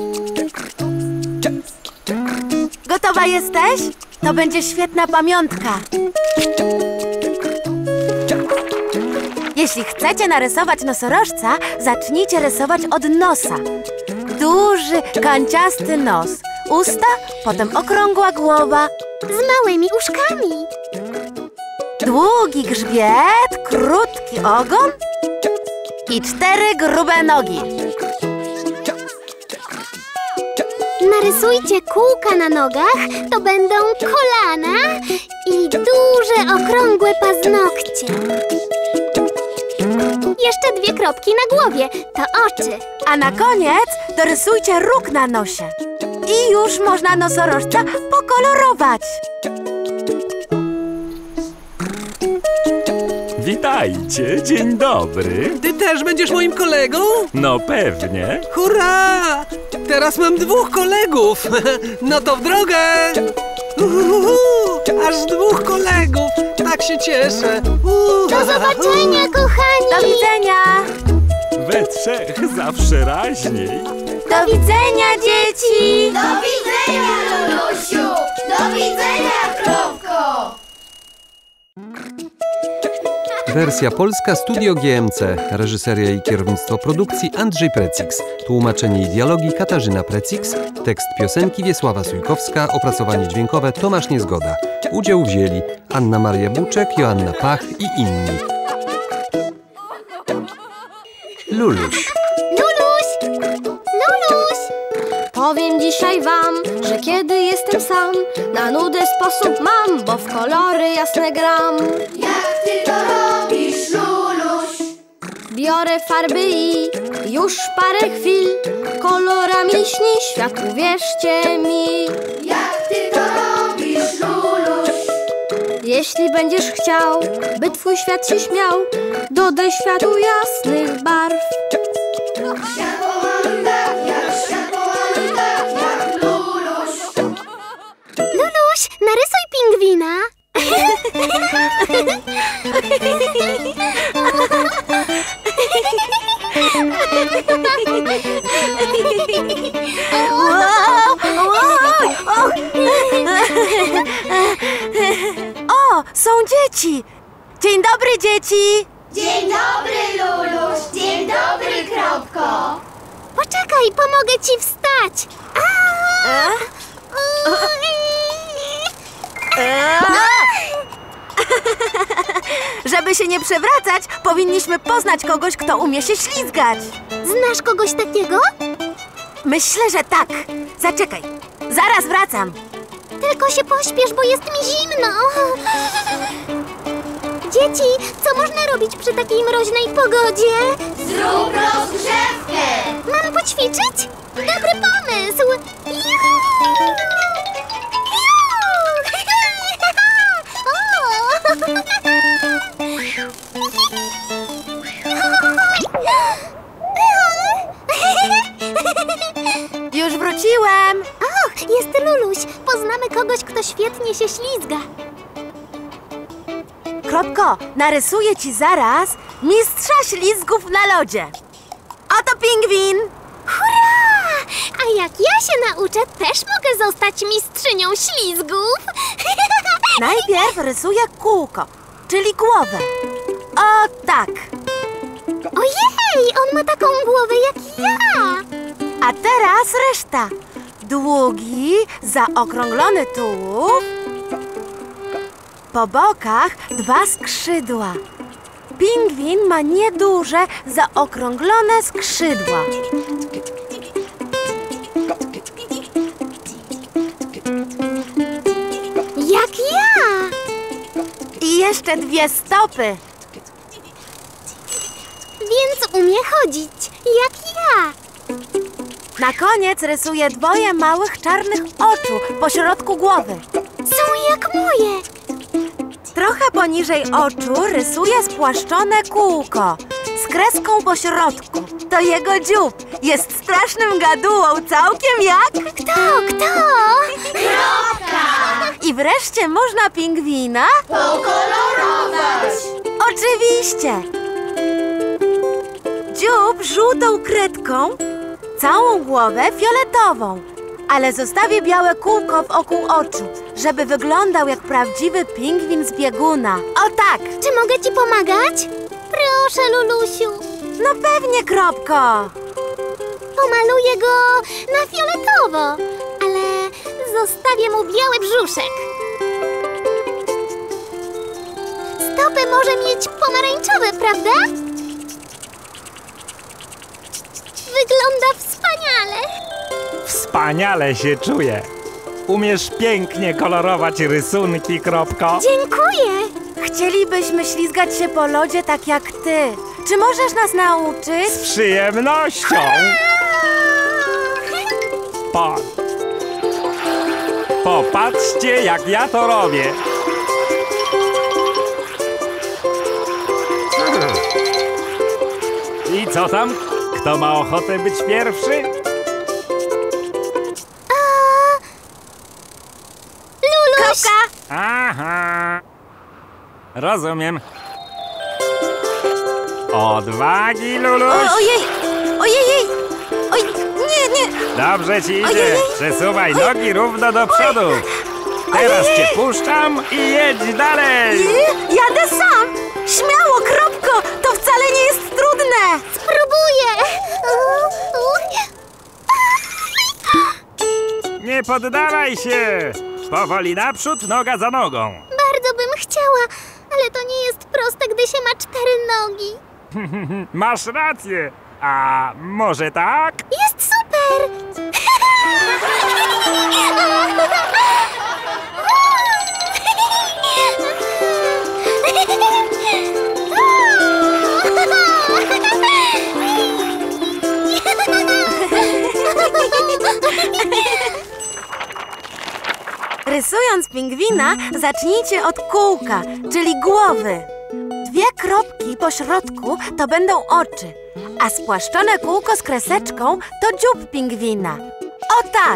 Gotowa jesteś? To będzie świetna pamiątka. Jeśli chcecie narysować nosorożca, zacznijcie rysować od nosa. Duży, kanciasty nos. Usta, potem okrągła głowa. Z małymi uszkami. Długi grzbiet, krótki ogon i cztery grube nogi. Narysujcie kółka na nogach, to będą kolana i duże, okrągłe paznokcie. Jeszcze dwie kropki na głowie, to oczy. A na koniec dorysujcie róg na nosie. I już można nosorożca pokolorować. Witajcie, dzień dobry. Ty też będziesz moim kolegą? No pewnie. Hurra! Teraz mam dwóch kolegów. No to w drogę! Uhuhu, aż dwóch kolegów. Tak się cieszę. Uhu. Do zobaczenia, kochani! Do widzenia! We trzech zawsze raźniej. Do widzenia, dzieci! Do widzenia, Lulusiu! Do widzenia, Kropko! Wersja polska Studio G M C. Reżyseria i kierownictwo produkcji Andrzej Precix. Tłumaczenie i dialogi Katarzyna Precix. Tekst piosenki Wiesława Sujkowska. Opracowanie dźwiękowe Tomasz Niezgoda. Udział wzięli Anna Maria Buczek, Joanna Pach i inni. Luluś. Luluś! Luluś! Powiem dzisiaj wam, że kiedy jestem sam, na nudę sposób mam, bo w kolory jasne gram. Jak ty to robisz, Luluś? Biorę farby i już parę chwil kolorami śni świat, uwierzcie mi. Jak ty to robisz, Luluś? Jeśli będziesz chciał, by twój świat się śmiał, dodaj światu jasnych barw. Świat kochany tak jak, świat kochany tak jak Luluś. Luluś, narysuj pingwina! O, są dzieci! Dzień dobry, dzieci! Dzień dobry, Luluś! Dzień dobry, Kropko! Poczekaj, pomogę ci wstać! A! Żeby się nie przewracać, powinniśmy poznać kogoś, kto umie się ślizgać. Znasz kogoś takiego? Myślę, że tak. Zaczekaj, zaraz wracam. Tylko się pośpiesz, bo jest mi zimno. Dzieci, co można robić przy takiej mroźnej pogodzie? Zrób rozgrzewkę! Mam poćwiczyć? Dobry pomysł! Juhu! Już wróciłem. Och, jest Luluś. Poznamy kogoś, kto świetnie się ślizga. Kropko, narysuję ci zaraz mistrza ślizgów na lodzie. Oto pingwin. Hurra! A jak ja się nauczę, też mogę zostać mistrzynią ślizgów. Najpierw rysuję kółko, czyli głowę. O tak. Ojej, on ma taką głowę jak ja. A teraz reszta. Długi, zaokrąglony tułów. Po bokach dwa skrzydła. Pingwin ma nieduże, zaokrąglone skrzydła. Jak ja. I jeszcze dwie stopy. Więc umie chodzić, jak ja. Na koniec rysuję dwoje małych czarnych oczu po środku głowy. Są jak moje. Trochę poniżej oczu rysuję spłaszczone kółko z kreską po środku. To jego dziób. Jest strasznym gadułą, całkiem jak... Kto, kto? Kropka! I wreszcie można pingwina... Pokolorować! Oczywiście! Dziób żółtą kredką, całą głowę fioletową. Ale zostawię białe kółko wokół oczu, żeby wyglądał jak prawdziwy pingwin z bieguna. O tak! Czy mogę ci pomagać? Proszę, Lulusiu. No pewnie, Kropko! Pomaluję go na fioletowo, ale zostawię mu biały brzuszek. Stopy może mieć pomarańczowe, prawda? Wygląda wspaniale. Wspaniale się czuję. Umiesz pięknie kolorować rysunki, Kropko. Dziękuję. Chcielibyśmy ślizgać się po lodzie tak jak ty. Czy możesz nas nauczyć? Z przyjemnością. Po... Popatrzcie, jak ja to robię. Co tam? Kto ma ochotę być pierwszy? Luluś! Aha. Rozumiem. Odwagi, Luluś! O, ojej! Ojej! Oj, nie, nie! Dobrze ci idzie. Ojej. Przesuwaj nogi równo do przodu. Teraz cię puszczam i jedź dalej. Nie, jadę sam! Śmiało, Kropko! To wcale nie jest trudne! Spróbuję! Nie poddawaj się. Powoli naprzód, noga za nogą. Bardzo bym chciała, ale to nie jest proste, gdy się ma cztery nogi. Masz rację. A może tak? Jest super! Rysując pingwina, zacznijcie od kółka, czyli głowy. Dwie kropki po środku to będą oczy, a spłaszczone kółko z kreseczką to dziób pingwina. O tak!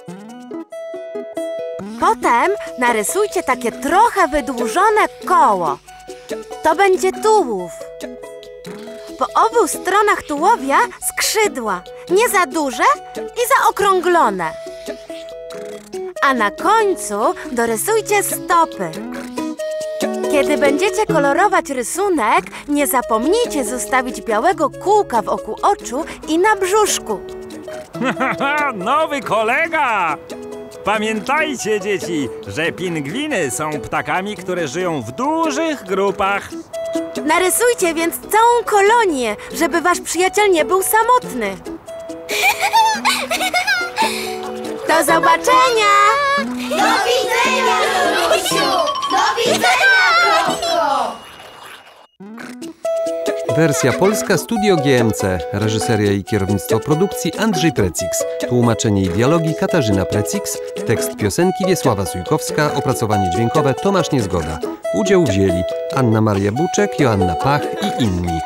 Potem narysujcie takie trochę wydłużone koło. To będzie tułów. Po obu stronach tułowia skrzydła, nie za duże i zaokrąglone. A na końcu dorysujcie stopy. Kiedy będziecie kolorować rysunek, nie zapomnijcie zostawić białego kółka w oku oczu i na brzuszku. Nowy kolega! Pamiętajcie, dzieci, że pingwiny są ptakami, które żyją w dużych grupach. Narysujcie więc całą kolonię, żeby wasz przyjaciel nie był samotny. Do zobaczenia! Do widzenia, Lulusiu! Do widzenia, Kropko! Wersja polska Studio G M C. Reżyseria i kierownictwo produkcji Andrzej Precix. Tłumaczenie i dialogi Katarzyna Precix. Tekst piosenki Wiesława Sujkowska. Opracowanie dźwiękowe Tomasz Niezgoda. Udział wzięli Anna Maria Buczek, Joanna Pach i inni.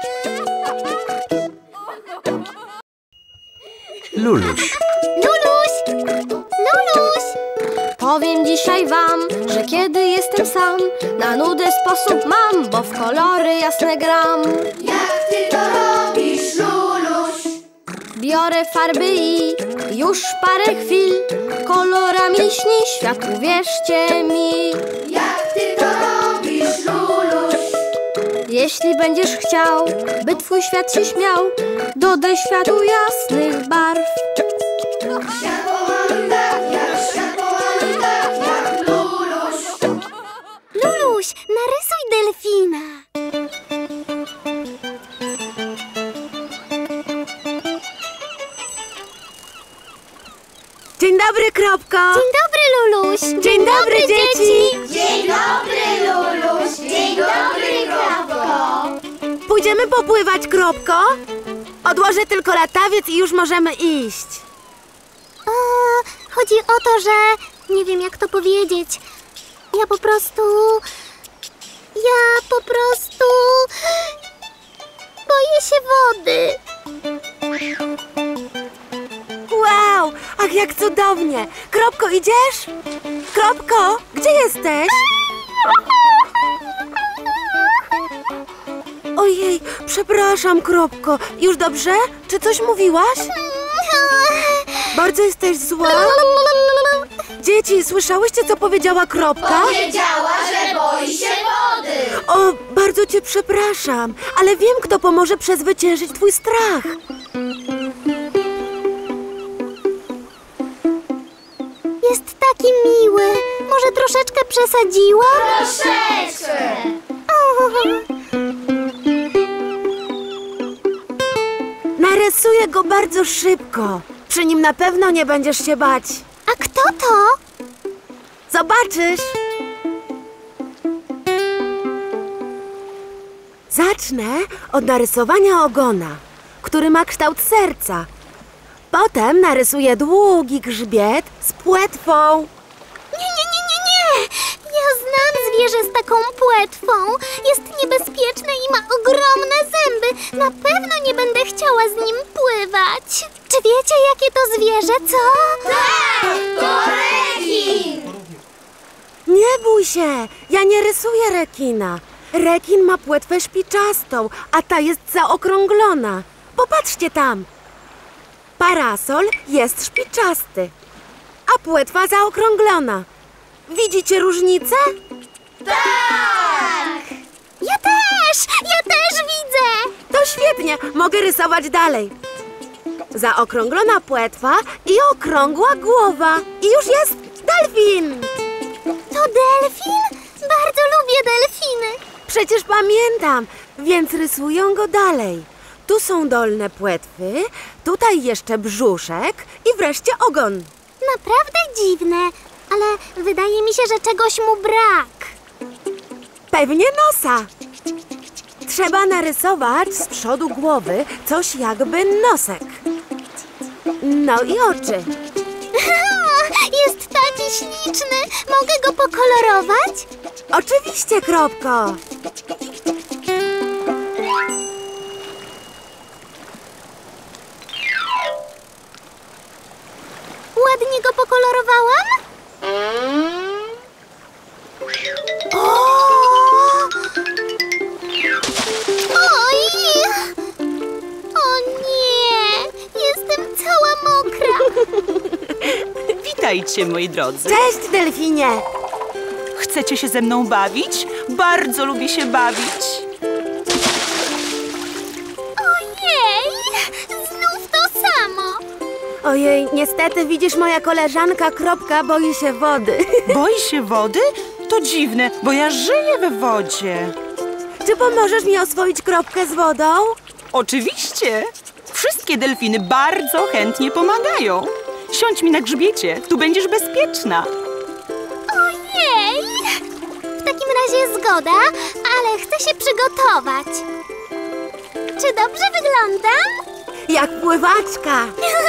Luluś. Luluś! Luluś! Powiem dzisiaj wam, że kiedy jestem sam, na nudę sposób mam, bo w kolory jasne gram. Jak ty to robisz, Luluś? Biorę farby i już parę chwil kolorami śni świat, uwierzcie mi. Jak ty to robisz, Luluś? Jeśli będziesz chciał, by twój świat się śmiał, dodaj światu jasnych barw. Światło mamy tak, jak światło mamy tak, jak Luluś. Luluś, narysuj delfina. Dzień dobry, Kropko! Dzień dobry, Luluś. Dzień dobry, dzieci! Dzień dobry, Luluś. Dzień dobry, Kropko. Pójdziemy popływać, Kropko? Odłożę tylko latawiec i już możemy iść. O, chodzi o to, że nie wiem, jak to powiedzieć. Ja po prostu... Ja po prostu... boję się wody. Wow, ach jak cudownie! Kropko, idziesz? Kropko, gdzie jesteś? Ojej, przepraszam, Kropko. Już dobrze? Czy coś mówiłaś? Bardzo jesteś zła? Dzieci, słyszałyście, co powiedziała Kropka? Powiedziała, że boi się wody. O, bardzo cię przepraszam, ale wiem, kto pomoże przezwyciężyć twój strach. Jest taki miły. Może troszeczkę przesadziła? Troszeczkę. Narysuję go bardzo szybko. Przy nim na pewno nie będziesz się bać. A kto to? Zobaczysz. Zacznę od narysowania ogona, który ma kształt serca. Potem narysuję długi grzbiet z płetwą. Nie, nie, nie, nie, nie! Ja znam zwierzę z taką płetwą. Jest niebezpieczne i ma ogromne zęby. Na pewno nie będę chciała z nim pływać. Czy wiecie, jakie to zwierzę, co? Tak, to rekin! Nie bój się, ja nie rysuję rekina. Rekin ma płetwę szpiczastą, a ta jest zaokrąglona. Popatrzcie tam. Parasol jest szpiczasty, a płetwa zaokrąglona. Widzicie różnicę? Tak! Ja też! Ja też widzę! To świetnie, mogę rysować dalej. Zaokrąglona płetwa i okrągła głowa. I już jest delfin. To delfin? Bardzo lubię delfiny. Przecież pamiętam, więc rysuję go dalej. Tu są dolne płetwy, tutaj jeszcze brzuszek i wreszcie ogon. Naprawdę dziwne, ale wydaje mi się, że czegoś mu brak. Pewnie nosa. Trzeba narysować z przodu głowy coś jakby nosek. No i oczy. Jest taki śliczny. Mogę go pokolorować? Oczywiście, Kropko. Ładnie go pokolorowałam? O! Oj! O nie! Jestem cała mokra. Witajcie, moi drodzy. Cześć, delfinie. Chcecie się ze mną bawić? Bardzo lubię się bawić. Ojej! Znów to samo. Ojej, niestety widzisz, moja koleżanka Kropka boi się wody. Boi się wody? To dziwne, bo ja żyję we wodzie. Czy pomożesz mi oswoić Kropkę z wodą? Oczywiście. Wszystkie delfiny bardzo chętnie pomagają. Siądź mi na grzbiecie, tu będziesz bezpieczna. Ojej! W takim razie zgoda, ale chcę się przygotować. Czy dobrze wyglądam? Jak pływaczka.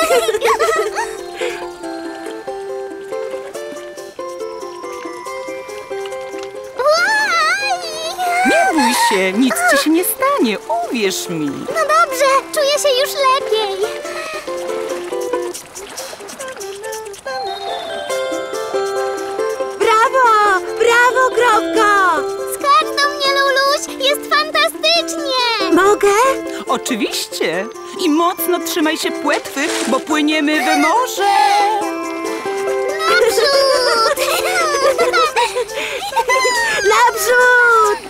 Łaj! Nie bój się, nic ci się nie stanie, uwierz mi. No dobrze, czuję się już lepiej. Brawo! Brawo, Kropko! Skacz do mnie, Luluś! Jest fantastycznie! Mogę? Oczywiście. I mocno trzymaj się płetwy, bo płyniemy w morze. Naprzód! Naprzód!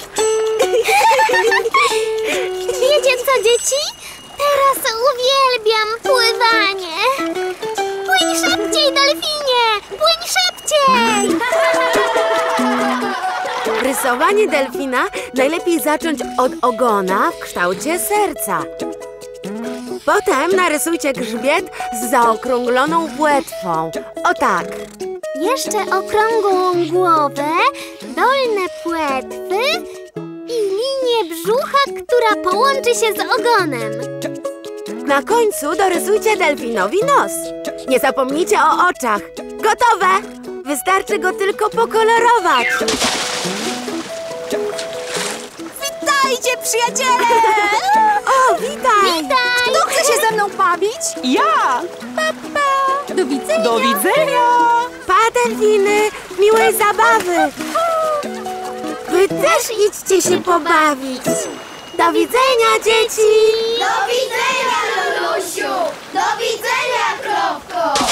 Wiecie co, dzieci? Teraz uwielbiam pływanie. Płyń szybciej, delfinie! Płyń szybciej! Rysowanie delfina najlepiej zacząć od ogona w kształcie serca. Potem narysujcie grzbiet z zaokrągloną płetwą. O tak. Jeszcze okrągłą głowę, dolne płetwy i linię brzucha, która połączy się z ogonem. Na końcu dorysujcie delfinowi nos. Nie zapomnijcie o oczach. Gotowe! Wystarczy go tylko pokolorować. Witajcie, przyjaciele! O, witaj! Witaj! Kto chce się ze mną bawić? Ja! Do widzenia! Do widzenia! Pa, delfiny! Miłej zabawy! Wy też idźcie się pobawić. Do widzenia, dzieci! Do widzenia, Lulusiu! Do widzenia, Kropko!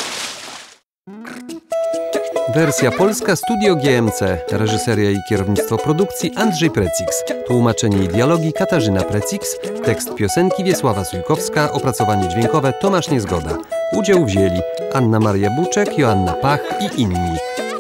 Wersja polska Studio G M C. Reżyseria i kierownictwo produkcji Andrzej Precix. Tłumaczenie i dialogi Katarzyna Precix. Tekst piosenki Wiesława Sujkowska. Opracowanie dźwiękowe Tomasz Niezgoda. Udział wzięli Anna Maria Buczek, Joanna Pach i inni.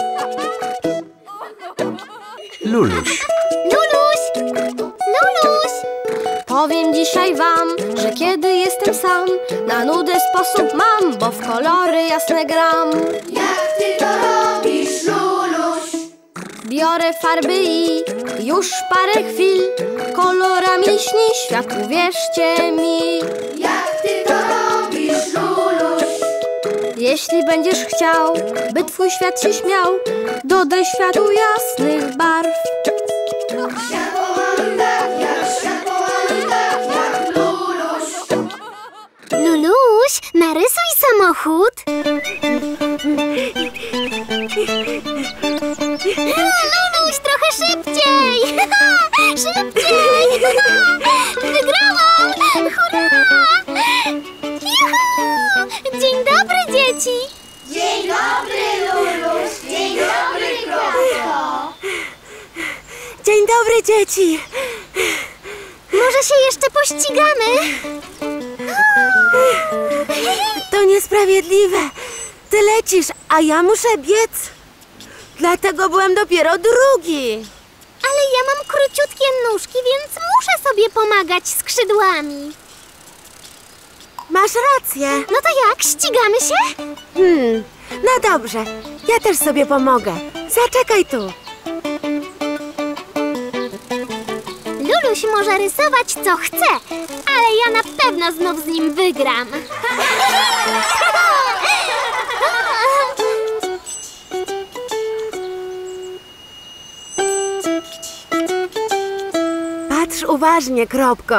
Luluś. Luluś! Luluś! Powiem dzisiaj wam, że kiedy jestem sam, na nudę sposób mam, bo w kolory jasne gram. Jak ty to robisz, Luluś? Biorę farby i już parę chwil kolorami śni świat, uwierzcie mi. Jak ty to robisz, Luluś? Jeśli będziesz chciał, by twój świat się śmiał, dodaj światu jasnych barw. Światło mamy tak, jak światło mamy tak, jak samochód? Luluś, trochę szybciej! Szybciej! Wygrałam! Hurra! Juhu! Dzień dobry, dzieci! Dzień dobry, Luluś! Dzień dobry, Kropko! Dzień dobry, dzieci! Może się jeszcze pościgamy? To niesprawiedliwe. Ty lecisz, a ja muszę biec. Dlatego byłem dopiero drugi. Ale ja mam króciutkie nóżki, więc muszę sobie pomagać skrzydłami. Masz rację. No to jak, ścigamy się? Hmm, no dobrze. Ja też sobie pomogę. Zaczekaj tu. Luluś może rysować co chce, ale ja na pewno znów z nim wygram. Patrz uważnie, Kropko.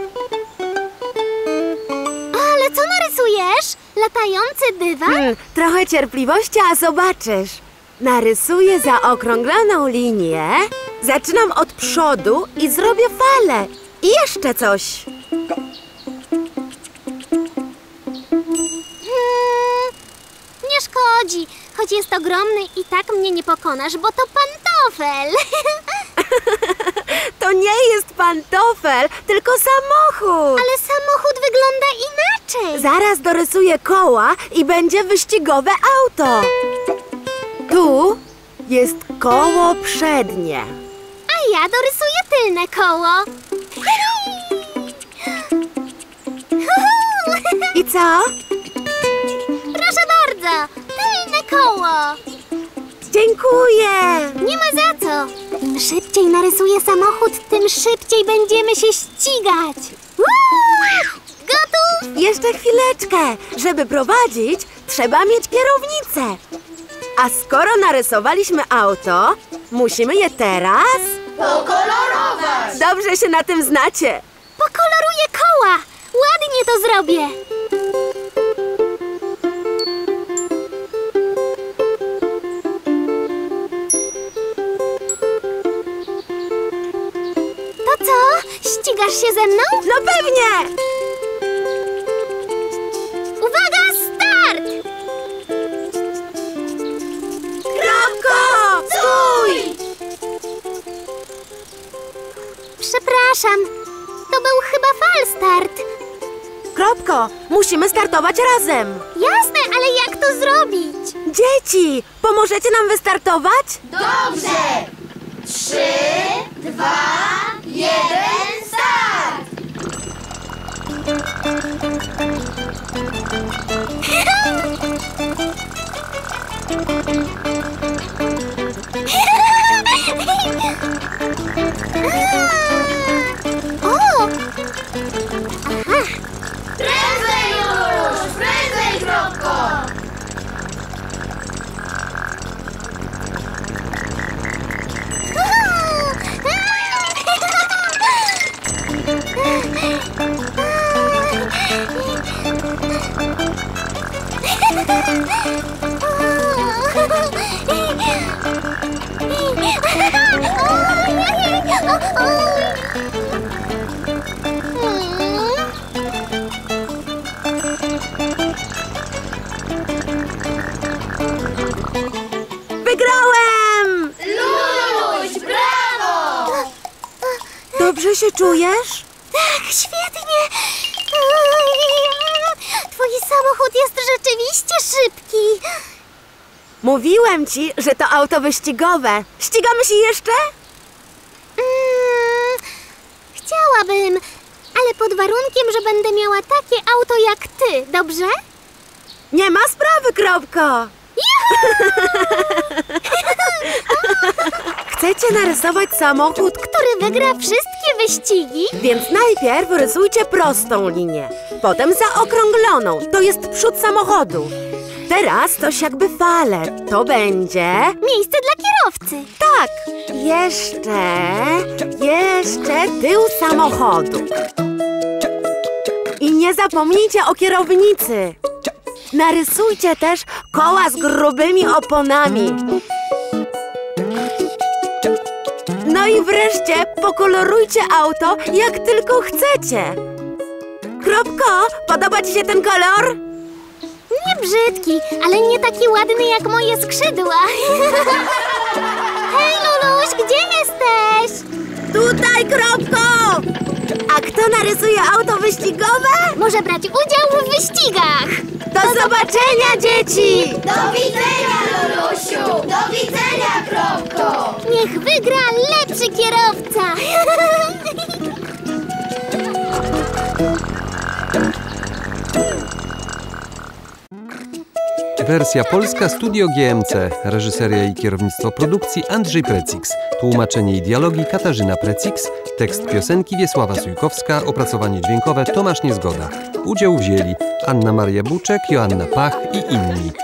Ale co narysujesz? Latający dywan? Hmm, trochę cierpliwości, a zobaczysz. Narysuję zaokrągloną linię. Zaczynam od przodu i zrobię falę. I jeszcze coś. Hmm, nie szkodzi. Choć jest ogromny i tak mnie nie pokonasz, bo to pantofel. To nie jest pantofel, tylko samochód. Ale samochód wygląda inaczej. Zaraz dorysuję koła i będzie wyścigowe auto. Tu jest koło przednie. A ja dorysuję tylne koło. I co? Proszę bardzo, tylne koło. Dziękuję. Nie ma za co. Im szybciej narysuję samochód, tym szybciej będziemy się ścigać. Uuu! Gotów? Jeszcze chwileczkę. Żeby prowadzić, trzeba mieć kierownicę. A skoro narysowaliśmy auto, musimy je teraz Pokolorować! dobrze się na tym znacie. Pokoloruję koła. Ładnie to zrobię. To co? Ścigasz się ze mną? No pewnie! Uwaga, start! Kropko! Stój! Przepraszam, to był chyba falstart. Kropko, musimy startować razem. Jasne, ale jak to zrobić? Dzieci, pomożecie nam wystartować? Dobrze! Trzy, dwa, jeden, start! O! Aha! Prędzej, Luluś! Prędzej, Kropko! Wygrałem! Luluś, brawo! Dobrze się czujesz? Tak, świetnie! Twój samochód jest rzeczywiście szybki. Mówiłem ci, że to auto wyścigowe. Ścigamy się jeszcze? Mm, chciałabym, ale pod warunkiem, że będę miała takie auto jak ty, dobrze? Nie ma sprawy, Kropko. Chcecie narysować samochód, Który wygra wszystkie wyścigi? więc najpierw rysujcie prostą linię, potem zaokrągloną, to jest przód samochodu. Teraz coś jakby fale, to będzie... Miejsce dla kierowcy. Tak, jeszcze, jeszcze tył samochodu. I nie zapomnijcie o kierownicy. Narysujcie też koła z grubymi oponami. No i wreszcie pokolorujcie auto, jak tylko chcecie. Kropko, podoba ci się ten kolor? Nie brzydki, ale nie taki ładny jak moje skrzydła. Hej, Luluś, gdzie jesteś? Tutaj, Kropko! A kto narysuje auto wyścigowe? Może brać udział w wyścigach. Do zobaczenia, dzieci! Do widzenia, Lulusiu! Do widzenia, Kropko! Niech wygra lepszy kierowca. Wersja polska Studio G M C. Reżyseria i kierownictwo produkcji Andrzej Precix. Tłumaczenie i dialogi Katarzyna Precix. Tekst piosenki Wiesława Sujkowska. Opracowanie dźwiękowe Tomasz Niezgoda. Udział wzięli Anna Maria Buczek, Joanna Pach i inni.